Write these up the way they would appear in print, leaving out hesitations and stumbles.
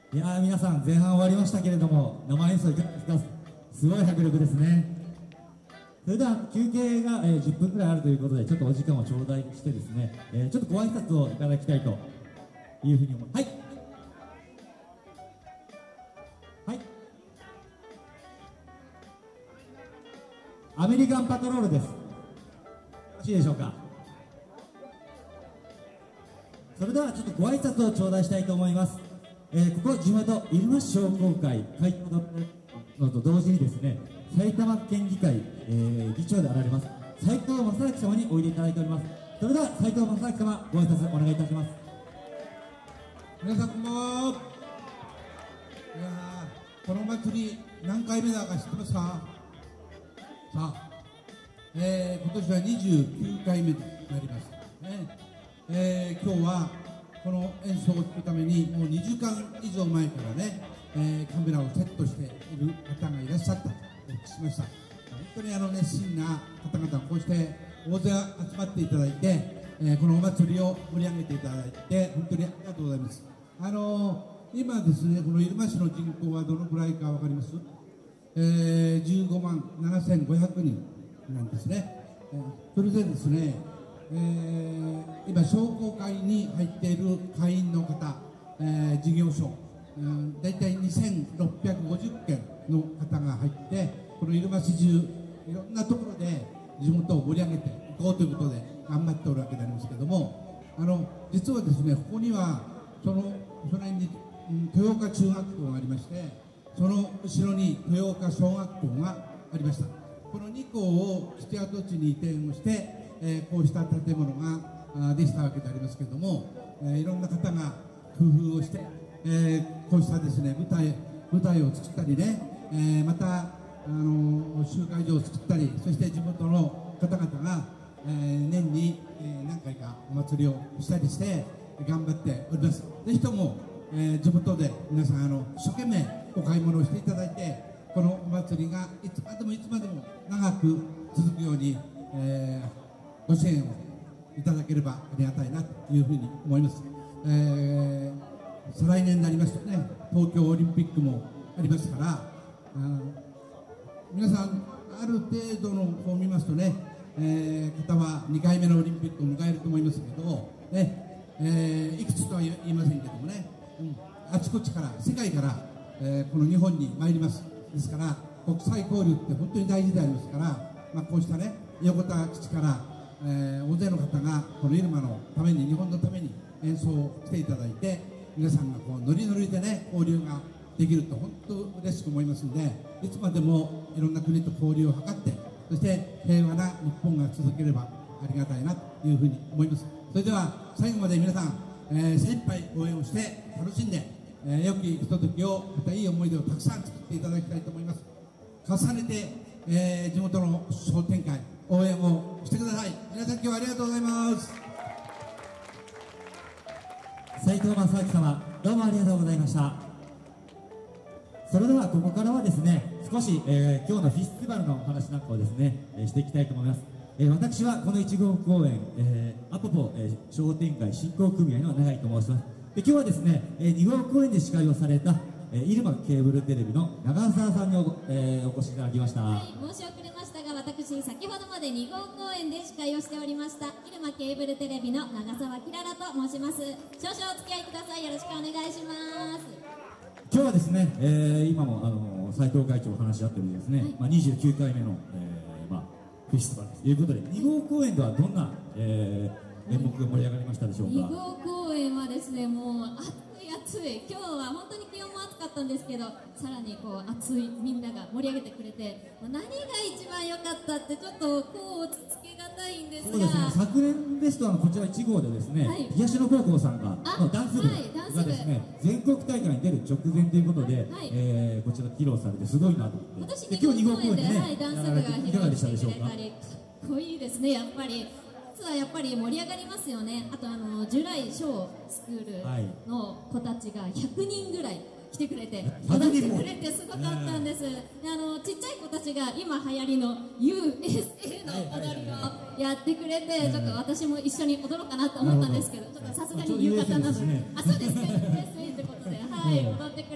いやー、皆さん前半終わりましたけれども、生演奏いかがですか？すごい迫力ですね。それでは休憩が、10分くらいあるということで、ちょっとお時間を頂戴してですね、ちょっとご挨拶をいただきたいというふうに思います。はい、はい、アメリカンパトロールです。よろしいでしょうか。それではちょっとご挨拶を頂戴したいと思います。ここ地元入間市商工会会長のと同時にですね、埼玉県議会、議長であられます斉藤正明様においでいただいております。それでは斉藤正明様、ご挨拶お願いいたします。 皆さんこんばんは。いやこのお祭り何回目だか知ってますか？さあ、今年は29回目となりますね。今日はこの演奏を聴くためにもう2時間以上前からね、カメラをセットしている方がいらっしゃったとお聞きしました。本当に熱心な方々、こうして大勢集まっていただいて、このお祭りを盛り上げていただいて本当にありがとうございます。今ですね、この入間市の人口はどのくらいか分かります？15万7500人なんですね。それでですね、今商工会に入っている会員の方、事業所、大体2650件の方が入って、この入間市中いろんなところで地元を盛り上げていこうということで頑張っておるわけでありますけれども、実はですね、ここにはその辺に、豊岡中学校がありまして、その後ろに豊岡小学校がありました。この2校を土屋土地に移転をして、こうした建物ができたわけでありますけれども、いろんな方が工夫をして、こうしたですね舞台を作ったりね、また集会場を作ったり、そして地元の方々が、年に、何回かお祭りをしたりして頑張っております。ぜひとも、地元で皆さん一生懸命お買い物をしていただいて、このお祭りがいつまでもいつまでも長く続くように、ご支援をいただければありがたいなというふうに思います。再来年になりますとね、東京オリンピックもありますから、皆さんある程度のこう見ますとね、方は2回目のオリンピックを迎えると思いますけどね、いくつとは言いませんけどもね、あちこちから世界から、この日本に参ります。ですから国際交流って本当に大事でありますから、こうしたね横田基地から、大勢の方がこの入間のために、日本のために演奏をしていただいて、皆さんがこうノリノリでね交流ができると本当嬉しく思いますので、いつまでもいろんな国と交流を図って、そして平和な日本が続ければありがたいなというふうに思います。それでは最後まで皆さん、精一杯応援をして楽しんで、良きひとときを、またいい思い出をたくさん作っていただきたいと思います。重ねて、地元の商店会応援をしてください。皆さん今日はありがとうございます。 斉藤正明様、どうもありがとうございました。それではここからはですね、少し、今日のフェスティバルの話なんかをですね、していきたいと思います。私はこの1号公演、アポポ、商店会振興組合の永井と申します。で今日はですね、2号公演で司会をされた、入間ケーブルテレビの長澤さんにお越しいただきました。 はい、申し遅れましたが、私先ほどまで2号公演で司会をしておりました入間ケーブルテレビの長澤きららと申します。少々お付き合いください。よろしくお願いします。 今日はですね、今も斉藤会長お話し合ってるですね、はい、29回目の、フェスティバルということで、2号公演ではどんな、演目が盛り上がりましたでしょうか。 2号公演はですね、もう暑い、今日は本当に気温も暑かったんですけど、さらにこう暑いみんなが盛り上げてくれて、何が一番良かったってちょっとこうつけがたいんですが、 そうですね、昨年ですとこちら1号でですね、はい、東野高校さんがダンス部がですね、全国大会に出る直前ということで、はい、こちら披露されてすごいなと思って、今日2号公演でね、 ダンス部が披露してくれたり、 かっこいいですね。やっぱりはやっぱり盛り上がりますよね。あとジュライショースクールの子たちが100人ぐらい来てくれて、踊ってくれてすごかったんです。でちっちゃい子たちが今流行りの USA の踊りをやってくれて、ちょっと私も一緒に踊ろうかなと思ったんですけど、ちょっとさすがに浴衣なので、あ、そうですね、USA ってことで、はい、踊ってく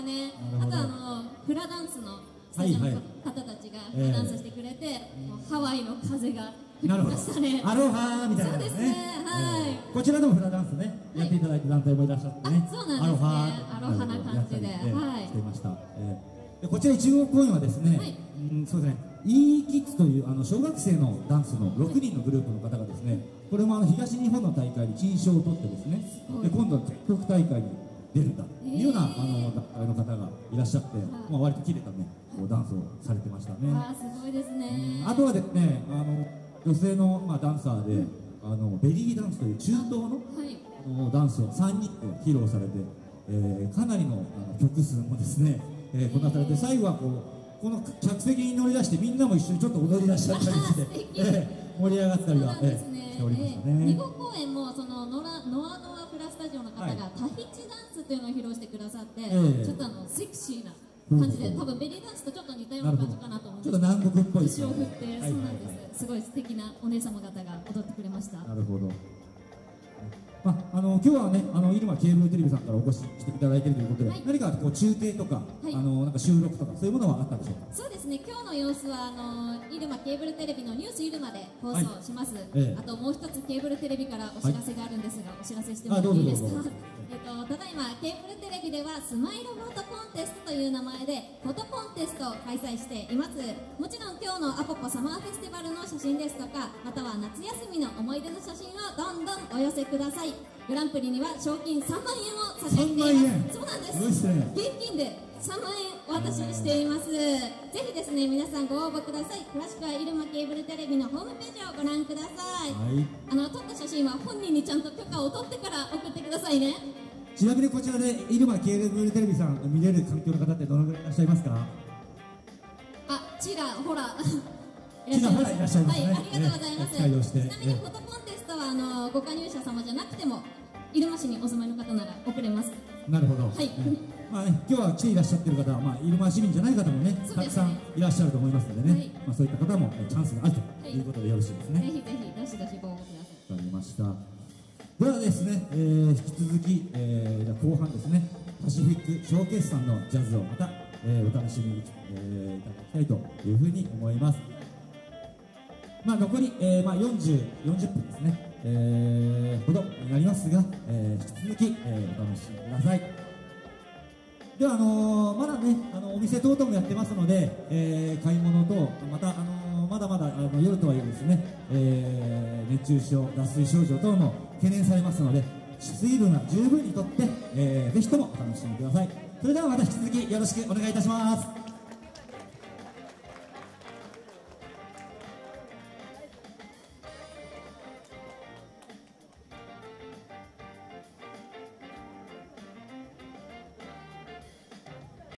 ね。あとフラダンスのスタジオの方たちがフラダンスしてくれて、もうハワイの風が吹きましたね。 アロハみたいな。そうですね。はい。こちらでもフラダンスね、やっていただいた団体もいらっしゃってね。 そうなんですね。アロハな感じで、はい。 していました。こちら1号公演はですね、そうですね。Eキッズという小学生のダンスの6人のグループの方がですね、これも東日本の大会で金賞を取ってですね、で今度は全国大会に出るんだというような団体の方がいらっしゃって、割と切れたねダンスをされてましたね。 すごいですね。 あとはですね、女性のダンサーでベリーダンスという中東のダンスを3人で披露されて、かなりの曲数もですねこなされて、最後はこの客席に乗り出してみんなも一緒にちょっと踊り出しちゃったりして盛り上がったりはしておりましたね。 2号公演もそのノアフラスタジオの方がタヒチダンスというのを披露してくださって、ちょっとセクシーな感じで、多分ベリーダンスとちょっと似たような感じかなと思うんですけど、 ちょっと南国っぽい腰を振って、そうなんです、すごい素敵なお姉様方が踊ってくれました。 なるほど。今日はね、入間ケーブルテレビさんからお越ししていただいているということで、何か中継とか、なんか収録とかそういうものはあったんでしょうか。 そうですね、今日の様子は入間ケーブルテレビのニュース入間で放送します。あともう一つケーブルテレビからお知らせがあるんですが、お知らせしてもらっていいですか。ただいまケーブルテレビではスマイルフォトコンテストという名前でフォトコンテストを開催しています。もちろん今日のアポポサマーフェスティバルの写真ですとか、または夏休みの思い出の写真をどんどんお寄せください。グランプリには賞金3万円を差し上げています。そうなんです。現金で3万円お渡ししています。ぜひですね、皆さんご応募ください。詳しくは入間ケーブルテレビのホームページをご覧ください。撮った写真は本人にちゃんと許可を取ってから送ってくださいね。 ちなみにこちらで入間ケーブルテレビさん見れる環境の方ってどのぐらいいらっしゃいますか。 ちらほらちらほらいらっしゃいますね。 はい、ありがとうございます。ちなみにフォトコンテストはご加入者様じゃなくても入間市にお住まいの方なら送れます。 なるほど。はい。今日は来ていらっしゃっている方は入間市民じゃない方もねたくさんいらっしゃると思いますのでね、そういった方もチャンスがあるということでよろしいですね。 ぜひぜひどしどしご応募ください。 わかりました。ではですね、引き続き後半ですね、パシフィックショーケースさんのジャズをまたお楽しみいただきたいというふうに思います。残り40分ですね、ほどになりますが、引き続きお楽しみください。ではまだねお店等々もやってますので、買い物とまたまだまだ夜とはいえですね、熱中症脱水症状等も懸念されますので、水分は十分にとって、ぜひともお楽しみください。それではまた引き続きよろしくお願いいたします。